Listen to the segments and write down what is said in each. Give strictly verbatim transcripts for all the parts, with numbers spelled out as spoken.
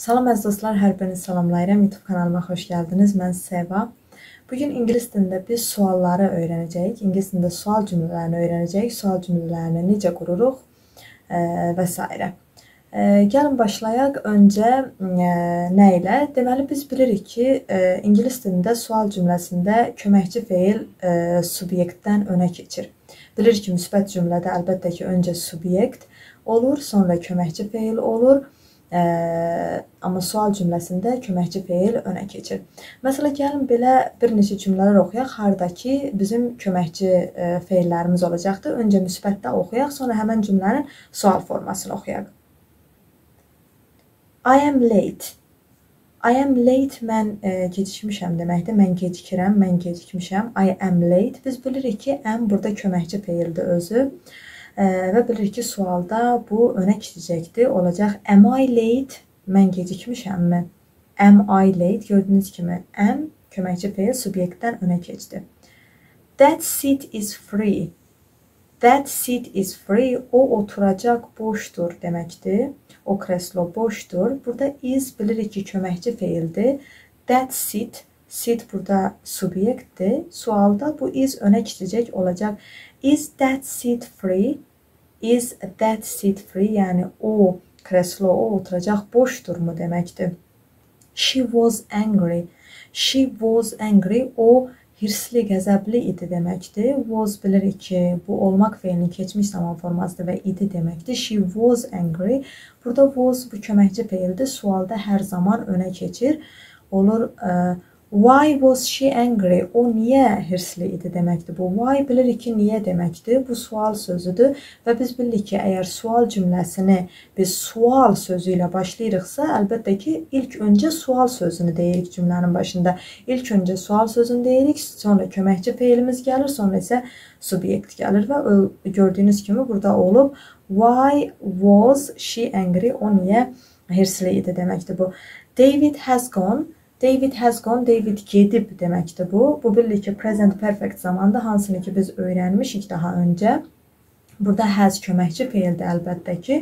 Salam əziz dostlar, hər birinizi salamlayıram. YouTube kanalıma xoş gəldiniz. Mən Seva. Bugün ingilis dilində biz sualları öyrənəcəyik. İngilis dilində sual cümlələrini öyrənəcəyik. Sual cümlələrini necə qururuq e, və s. E, gəlin başlayaq. Öncə e, nə ilə? Deməli biz bilirik ki, e, ingilis dilində sual cümləsində köməkçi feil e, subyektdən önə keçir. Bilirik ki, müsbət cümlədə əlbəttə ki, öncə subyekt olur, sonra köməkçi feil olur. Ee, amma sual cümləsində köməkçi feil önə keçir. Məsələn, gəlin belə bir neçə cümlələr oxuyaq, hardakı bizim köməkçi e, feillərimiz olacaqdır. Öncə müsbətdə oxuyaq, sonra həmən cümlənin sual formasını oxuyaq. I am late. I am late, mən e, gecikmişəm deməkdir. Mən gecikirəm, mən gecikmişəm. I am late. Biz bilirik ki, am burada köməkçi feildir özü. Və bilirik ki, sualda bu önə keçəcəkdir. Olacaq, am I late? Mən gecikmişəmmi? Am I late? Gördüyünüz kimi, am köməkçi feil subyektdən önə keçdi. That seat is free. That seat is free. O oturacaq boşdur deməkdir. O kreslo boşdur. Burada is bilirik ki, köməkçi feildir. That seat, seat burada subyektdir. Sualda bu is önə keçəcək olacaq. Is that seat free? Is that seat free? Yəni o kreslo, o oturacaq boşdurmu deməkdir. She was angry. She was angry. O hirsli, qəzəbli idi deməkdir. Was bilirik ki, bu olmaq feilinin keçmiş zaman formasıdır və idi deməkdir. She was angry. Burada was bu köməkçi feildir. Sualda hər zaman önə keçir. Olur, ə, why was she angry? O niyə hirsli idi deməkdir. Bu why bilirik ki, niyə deməkdir. Bu sual sözüdür və biz bilirik ki, əgər sual cümləsini biz sual sözü ilə başlayırıqsa, əlbəttə ki, ilk öncə sual sözünü deyirik cümlənin başında. İlk öncə sual sözünü deyirik, sonra köməkçi feilimiz gəlir, sonra isə subyekt gəlir və gördüyünüz kimi burada olub why was she angry? O niyə hirsli idi deməkdir bu. David has gone. David has gone, David gedib deməkdir bu. Bu bilirik ki, present perfect zamanda hansını ki biz öyrənmişik daha öncə. Burada has köməkçi feildir əlbəttə ki.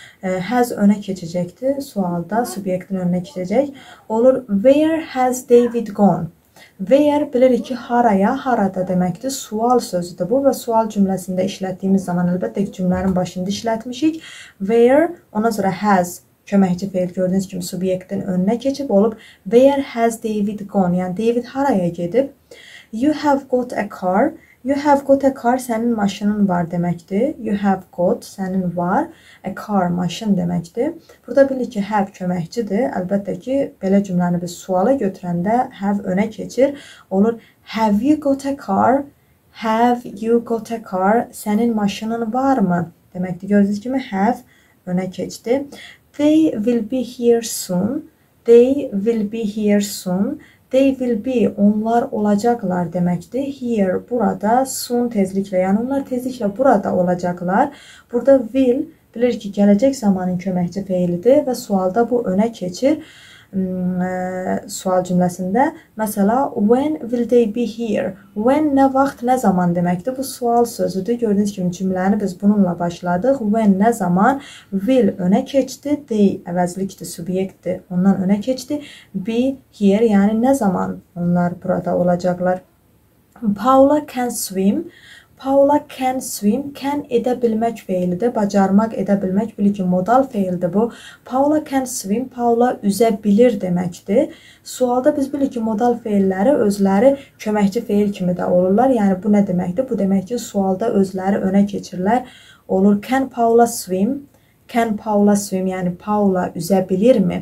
Has önə keçəcəkdir. Sualda subyektin önünə keçəcək. Olur, where has David gone? Where bilirik ki, haraya, harada deməkdir. Sual sözüdür bu və sual cümləsində işlətdiyimiz zaman əlbəttə ki, cümlənin başında işlətmişik. Where, ondan sonra has köməkçi feil gördüyünüz kimi subyektin önünə keçib olub. Where has David gone? Yəni David haraya gedib? You have got a car. You have got a car. Sənin maşının var deməkdir. You have got, sənin var. A car, maşın deməkdir. Burada bilirik ki, have köməkçidir. Əlbəttə ki, belə cümləni biz suala götürəndə have önə keçir. Olur, have you got a car? Have you got a car? Sənin maşının varmı? Deməkdir. Gördüyünüz kimi have önə keçdi. They will be here soon. They will be here soon. They will be, onlar olacaqlar deməkdir. Here, burada, soon tezliklə, yəni onlar tezliklə burada olacaqlar. Burada will, bilir ki, gələcək zamanın köməkçi feilidir və sualda bu önə keçir. Sual cümləsində, məsələ, when will they be here? When nə vaxt, nə zaman deməkdir? Bu sual sözüdür. Gördüyünüz kimi cümləni biz bununla başladıq. When nə zaman, will önə keçdi. They əvəzlikdir, subyektdir. Ondan önə keçdi. Be here, yəni nə zaman onlar burada olacaqlar. Paula can swim. Paula can swim. Can edə bilmək feilidir. Bacarmaq, edə bilmək. Bilir ki, modal feildir bu. Paula can swim. Paula üzə bilir deməkdir. Sualda biz bilir ki, modal feilləri özləri köməkçi feil kimi də olurlar. Yəni bu nə deməkdir? Bu demək ki, sualda özləri önə keçirlər. Olur, can Paula swim? Can Paula swim? Yəni Paula üzə bilirmi?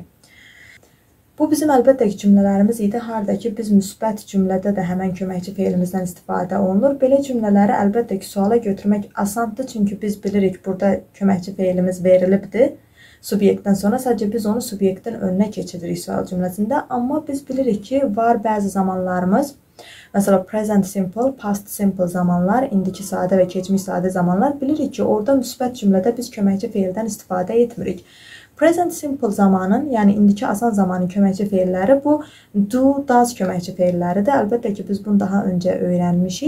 Bu bizim əlbəttə ki, cümlələrimiz idi. Harada ki, biz müsbət cümlədə də həmən köməkçi feilimizdən istifadə olunur. Belə cümlələri əlbəttə ki, suala götürmək asandır. Çünki biz bilirik, burada köməkçi feilimiz verilibdir. Subyektdən sonra sadəcə biz onu subyektdən önünə keçiririk sual cümləsində. Amma biz bilirik ki, var bəzi zamanlarımız, məsələn, present simple, past simple zamanlar, indiki sadə və keçmiş sadə zamanlar. Bilirik ki, orada müsbət cümlədə biz köməkçi feildən istifadə etmirik. Present simple zamanın, yəni indiki asan zamanın köməkçi feilləri bu do, does köməkçi feilləridir. Əlbəttə ki, biz bunu daha öncə öyrənmişik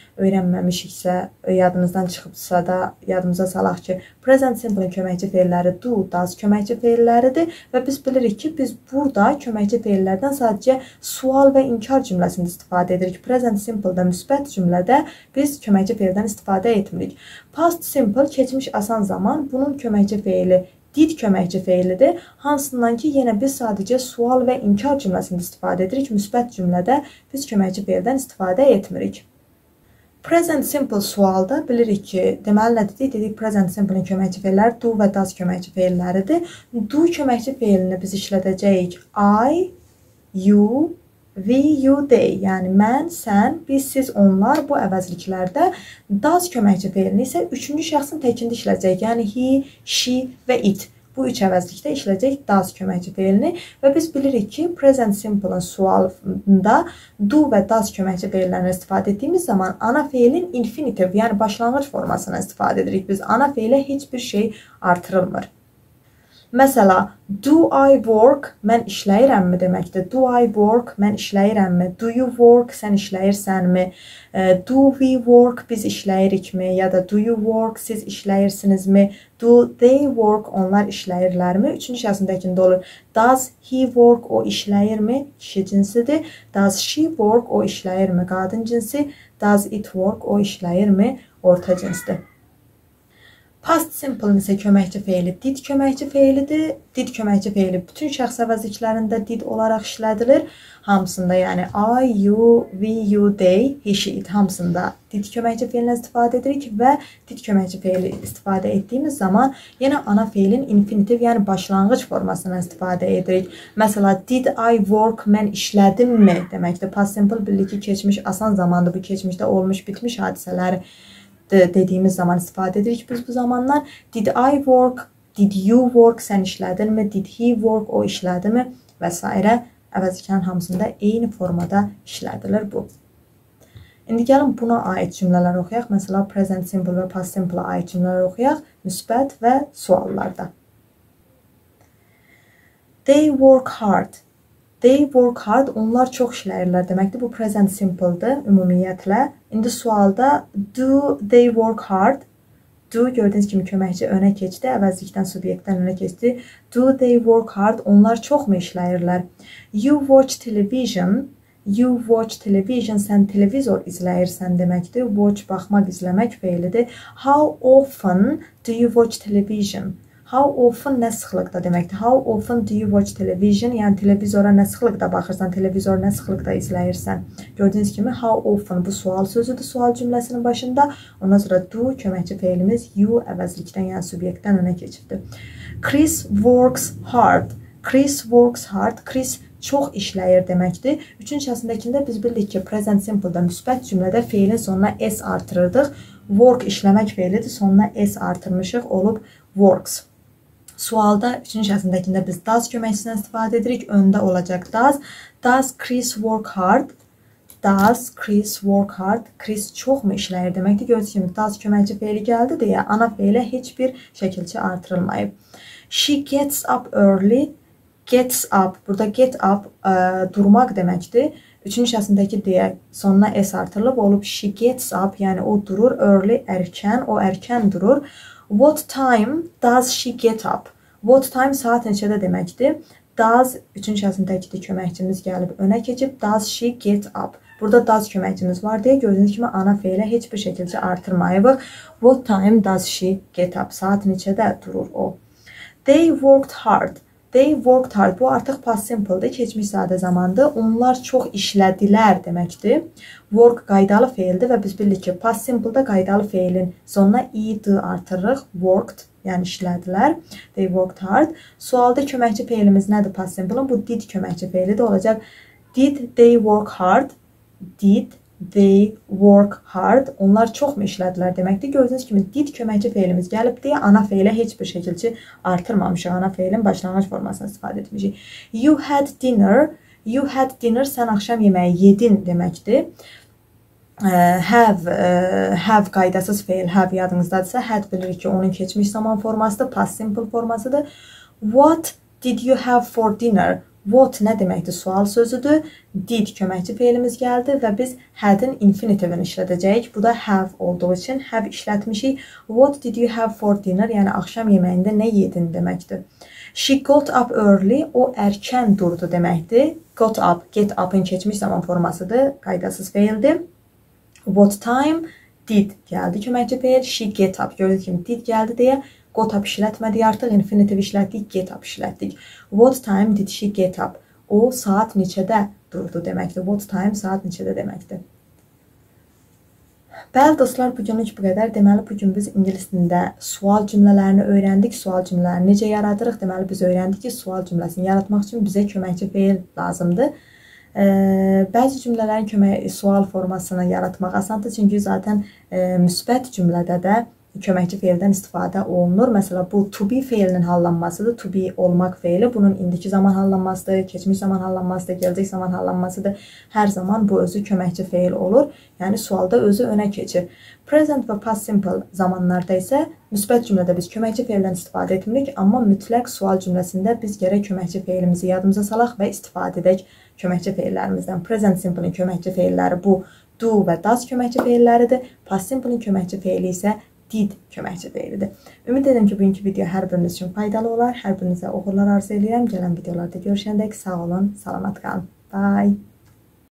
öyrənməmişiksə, yadınızdan çıxıbsa da yadımıza salaq ki, present simple-ın köməkçi feilləri do, does köməkçi feilləridir və biz bilirik ki, biz burada köməkçi feillərdən sadəcə sual və inkar cümləsində istifadə edirik. Present simple-da müsbət cümlədə biz köməkçi feildən istifadə etmirik. Past simple keçmiş asan zaman bunun köməkçi feili did köməkçi feilidir, hansından ki, yenə biz sadəcə sual və inkar cümləsində istifadə edirik. Müsbət cümlədə biz köməkçi feildən istifadə etmirik. Present simple sualda bilirik ki, deməli nə dedik? Dedik, present simple-ın köməkçi feilləri do və does köməkçi feilləridir. Do köməkçi feilini biz işlədəcəyik I, you, we, you, they. Yəni, mən, sən, biz, siz, onlar bu əvəzliklərdə. Does köməkçi feilini isə üçüncü şəxsin təkində işləyəcək. Yəni, he, she və it. Bu üç əvəzlikdə işləyəcək does köməkçi feilini və biz bilirik ki, present simple-ın sualında do və does köməkçi feillərini istifadə etdiyimiz zaman ana feilin infinitive, yəni başlanğıc formasına istifadə edirik. Biz ana feilə heç bir şey artırılmır. Məsəla, do I work, mən işləyirəmmi deməkdir. Do I work, mən işləyirəmmi? Do you work, sən işləyirsənmi? Do we work, biz işləyirikmi? Ya da do you work, siz işləyirsinizmi? Do they work, onlar işləyirlərmi? Üçüncü şəxsindəkində olur. Does he work, o işləyirmi? Kişi cinsidir. Does she work, o işləyirmi? Qadın cinsi. Does it work, o işləyirmi? Orta cinsdir. Past simple isə köməkçi feili did köməkçi feilidir. Did köməkçi feili bütün şəxs əvəzliklərində did olaraq işlədilir. Hamısında, yəni I, you, we, you, they, he, she, it hamısında did köməkçi feilinə istifadə edirik və did köməkçi feili istifadə etdiyimiz zaman yenə ana feilin infinitive, yəni başlanğıc formasına istifadə edirik. Məsəla, did I work, mən işlədimmi deməkdir. Past simple bilirik ki, keçmiş asan zamandır. Bu keçmişdə olmuş, bitmiş hadisələri dediyimiz zaman istifadə edirik biz bu zamanlar. Did I work, did you work, sən işlədinmi, did he work, o işlədimi və s. əvəzliklərin hamısında eyni formada işlədilir bu. İndi gəlin buna aid cümlələr oxuyaq. Məsələn, present simple və past simple aid cümlələr oxuyaq. Müsbət və suallarda. They work hard. They work hard, onlar çox işləyirlər deməkdir. Bu present simple'dır ümumiyyətlə. İndi sualda do they work hard? Do gördüyünüz kimi köməkçi önə keçdi, əvəzlikdən subyektdən önə keçdi. Do they work hard? Onlar çoxmu işləyirlər? You watch television. You watch television, sən televizor izləyirsən deməkdir. Watch baxmaq, izləmək feilidir. How often do you watch television? How often nə sıxlıqda deməkdir. How often do you watch television? Yəni televizora nə sıxlıqda baxırsan, televizor nə sıxlıqda izləyirsən. Gördüyünüz kimi how often bu sual sözüdür sual cümləsinin başında. Ondan sonra do köməkçi feilimiz you əvəzlikdən, yəni subyektdən önə keçibdir. Chris works hard. Chris works hard. Chris çox işləyir deməkdir. Üçüncü şəxsindəkində biz bildik ki, present simple-da müsbət cümlədə feilin sonuna s artırırdıq. Work işləmək feilidir, sonuna s artırmışıq, olub works. Sualda üçüncü şəxsindəkində biz does köməkçisindən istifadə edirik. Öndə olacaq does. Does Chris work hard? Does Chris work hard? Chris çoxmu işləyir deməkdir. Gördüyünüz kimi does köməkçi feili gəldi deyə ana feilə heç bir şəkilçi artırılmayıb. She gets up early. Gets up. Burada get up ə, durmaq deməkdir. Üçüncü şəxsindəki deyə sonuna s artırılıb olub she gets up, yəni o durur. Early erkən, o erkən durur. What time does she get up? What time saat neçədə deməkdir. Does üçüncü şəxsindəki köməkçimiz gəlib önə keçib. Does she get up? Burada does köməkçimiz var deyə gördüyünüz kimi ana feilə heç bir şəkildə artırmayıb. What time does she get up? Saat neçədə durur o? They worked hard. They worked hard. Bu artıq past simple'dır, keçmiş sadə zamandır. Onlar çox işlədilər deməkdir. Work qaydalı feildir və biz bilirik ki, past simple'da qaydalı feilin sonuna id artırırıq. Worked, yəni işlədilər. They worked hard. Sualda köməkçi feilimiz nədir past simple'ın? Bu did köməkçi feilidir. Olacaq did they work hard? Did they work hard? Onlar çoxmu işlədilər deməkdir. Gördüyünüz kimi did köməkçi feilimiz gəlib deyə ana feilə heç bir şəkilçi artırmamışıq. Ana feilin başlanğıc formasını istifadə etmişik. You had dinner. You had dinner. Sən axşam yeməyi yedin deməkdir. Have, have qaydasız feil, have yadınızdadırsa, had bilirik ki, onun keçmiş zaman formasıdır, past simple formasıdır. What did you have for dinner? What nə deməkdir? Sual sözüdür. Did köməkçi feilimiz gəldi və biz had'ın infinitivini işlədəcəyik. Bu da have olduğu üçün have işlətmişik. What did you have for dinner? Yəni axşam yeməyində nə yedin deməkdir. She got up early. O erkən durdu deməkdir. Got up, get up'ın keçmiş zaman formasıdır. Qaydasız feildir. What time? Did gəldi köməkçi feil. She get up. Gördüyünüz kimi did gəldi deyə got up işlətmədik artıq. Infinitiv işlətdik. Get up işlətdik. What time did she get up? O saat neçədə durdu deməkdir. What time saat neçədə deməkdir. Bəli dostlar, bugünlük bu qədər. Deməli, bugün biz ingilis dilində sual cümlələrini öyrəndik. Sual cümlələrini necə yaradırıq? Deməli, biz öyrəndik ki, sual cümləsini yaratmaq üçün bizə köməkçi feil lazımdır. Ee, bəzi cümlələrin kömək, sual formasını yaratmaq asandır. Çünki zaten e, müsbət cümlədə də köməkçi feildən istifadə olunur. Məsələn, bu to be feilinin hallanmasıdır. To be olmaq feili. Bunun indiki zaman hallanmasıdır, keçmiş zaman hallanmasıdır, gələcək zaman hallanmasıdır. Hər zaman bu özü köməkçi feil olur. Yəni, sualda özü önə keçir. Present və past simple zamanlarda isə müsbət cümlədə biz köməkçi feildən istifadə etmirik. Amma mütləq sual cümləsində biz gərək köməkçi feilimizi yadımıza salaq və istifadə edək köməkçi feillərimizdən. Present simple'ın köməkçi feilləri bu do və does köməkçi feilləridir. Past simple'ın köməkçi feili isə did köməkçi feilidir. Ümid edirəm ki, bugünkü video hər biriniz üçün faydalı olar. Hər birinizə uğurlar arzu edirəm. Gələn videolarda görüşəndək sağ olun, salamat qalın. Bye.